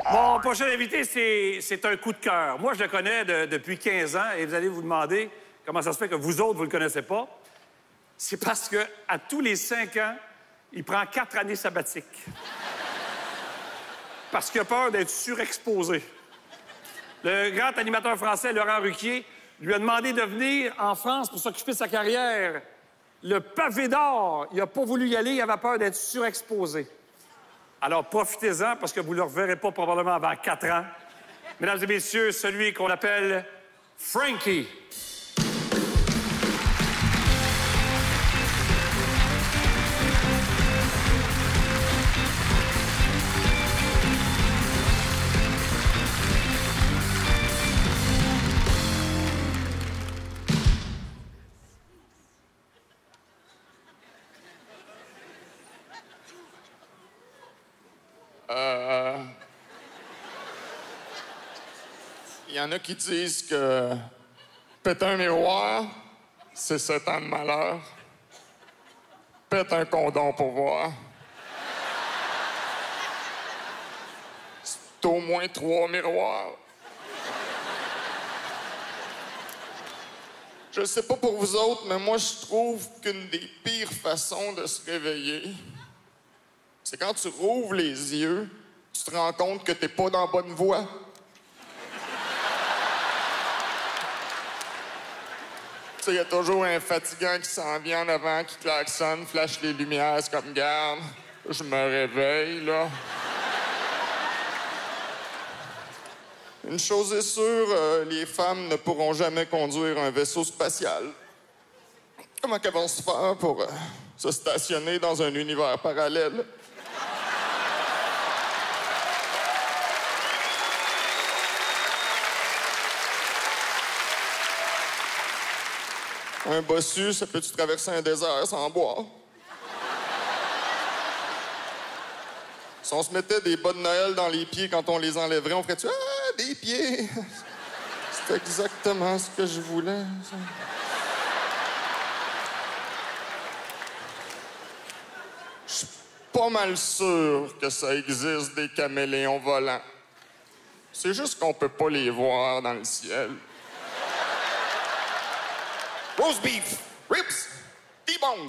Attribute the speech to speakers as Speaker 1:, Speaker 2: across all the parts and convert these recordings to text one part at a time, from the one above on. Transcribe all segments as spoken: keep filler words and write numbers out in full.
Speaker 1: Mon prochain invité, c'est un coup de cœur. Moi, je le connais de, depuis quinze ans et vous allez vous demander comment ça se fait que vous autres, vous ne le connaissez pas. C'est parce que à tous les cinq ans, il prend quatre années sabbatiques. Parce qu'il a peur d'être surexposé. Le grand animateur français, Laurent Ruquier, lui a demandé de venir en France pour s'occuper de sa carrière. Le pavé d'or, il n'a pas voulu y aller, il avait peur d'être surexposé. Alors, profitez-en, parce que vous ne le reverrez pas probablement avant quatre ans. Mesdames et messieurs, celui qu'on appelle Frankie.
Speaker 2: Euh... Il y en a qui disent que péter un miroir, c'est sept ans de malheur. Pète un condom pour voir. C'est au moins trois miroirs. Je sais pas pour vous autres, mais moi, je trouve qu'une des pires façons de se réveiller, c'est quand tu rouvres les yeux, tu te rends compte que t'es pas dans la bonne voie. Tu sais, il y a toujours un fatigant qui s'en vient en avant, qui klaxonne, flash les lumières, c'est comme garde. Je me réveille, là. Une chose est sûre, euh, les femmes ne pourront jamais conduire un vaisseau spatial. Comment qu'elles vont se faire pour euh, se stationner dans un univers parallèle? Un bossu, ça peut-tu traverser un désert sans boire? Si on se mettait des bas de Noël dans les pieds quand on les enlèverait, on ferait-tu « Ah, des pieds! » C'est exactement ce que je voulais. Ça. Je suis pas mal sûr que ça existe des caméléons volants. C'est juste qu'on peut pas les voir dans le ciel. Roast beef, ribs, T-bones.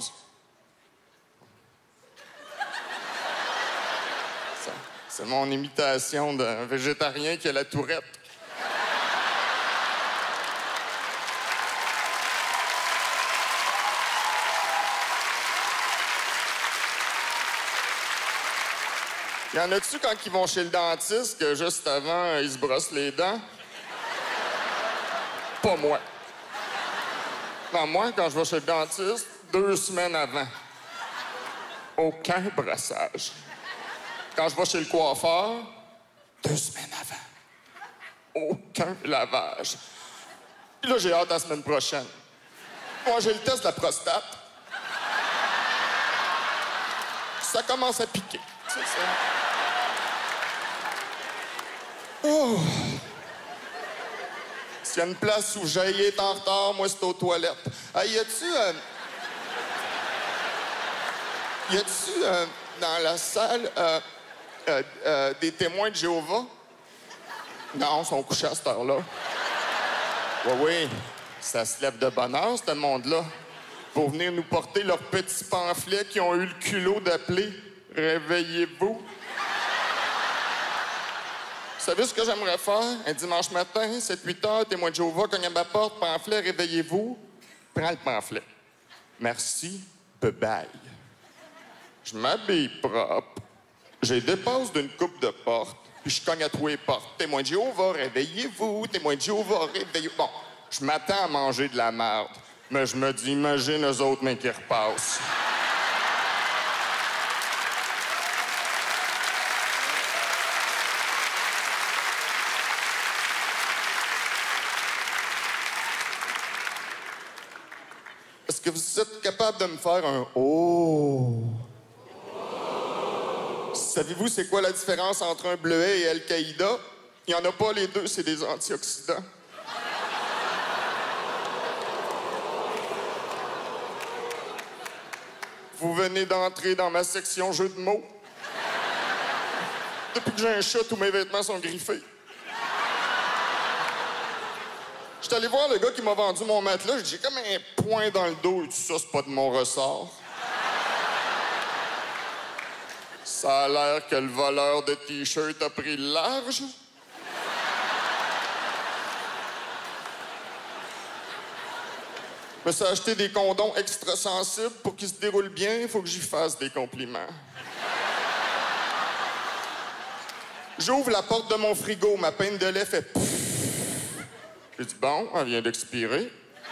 Speaker 2: C'est mon imitation d'un végétarien qui a la tourette. Y en a-tu quand ils vont chez le dentiste que juste avant, ils se brossent les dents? Pas moi. Non, moi, quand je vais chez le dentiste, deux semaines avant, aucun brossage. Quand je vais chez le coiffeur, deux semaines avant, aucun lavage. Puis là, j'ai hâte à la semaine prochaine. Moi, j'ai le test de la prostate. Ça commence à piquer. C'est ça. Oh! S'il y a une place où Jaïe est en retard, moi, c'est aux toilettes. Hey, y a-tu... Euh... Y a-tu euh, dans la salle euh, euh, euh, des témoins de Jéhovah? Non, ils sont couchés à cette heure-là. Oui, oui. Ça se lève de bonne heure, ce monde-là. Pour venir nous porter leurs petits pamphlets qui ont eu le culot d'appeler « Réveillez-vous ». Vous savez ce que j'aimerais faire? Un dimanche matin, sept huit heures, témoin de Jéhovah, cogne à ma porte, pamphlet, réveillez-vous. Prends le pamphlet. Merci, bye-bye. Je m'habille propre. J'ai dépasse d'une coupe de porte, puis je cogne à tous les portes. Témoin de Jéhovah, réveillez-vous. Témoin de Jéhovah, réveillez-vous. Bon, je m'attends à manger de la merde, mais je me dis, imagine eux autres, mais qui repassent. Est-ce que vous êtes capable de me faire un « Oh ». Savez-vous c'est quoi la différence entre un bleuet et Al-Qaïda? Il n'y en a pas les deux, c'est des antioxydants. Vous venez d'entrer dans ma section jeu de mots. Depuis que j'ai un chat, tous mes vêtements sont griffés. J'étais allé voir le gars qui m'a vendu mon matelas. J'ai dit, j'ai comme un point dans le dos. Il dit, ça, c'est pas de mon ressort. Ça a l'air que le voleur de T-shirt a pris le large. Je me suis acheté des condoms extra sensibles pour qu'ils se déroulent bien. Il faut que j'y fasse des compliments. J'ouvre la porte de mon frigo. Ma pinte de lait fait pouf. J'ai dit, bon, elle vient d'expirer.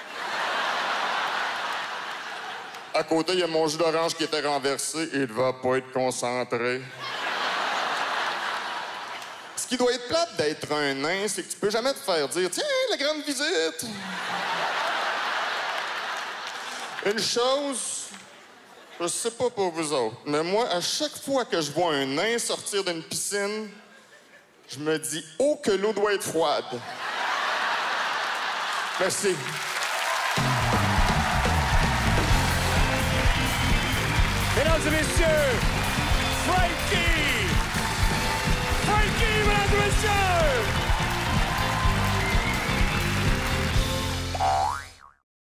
Speaker 2: À côté, il y a mon jus d'orange qui était renversé et il va pas être concentré. Ce qui doit être plate d'être un nain, c'est que tu peux jamais te faire dire, tiens, la grande visite. Une chose, je sais pas pour vous autres, mais moi, à chaque fois que je vois un nain sortir d'une piscine, je me dis, oh, que l'eau doit être froide. Merci.
Speaker 1: Mesdames et messieurs, Frankie!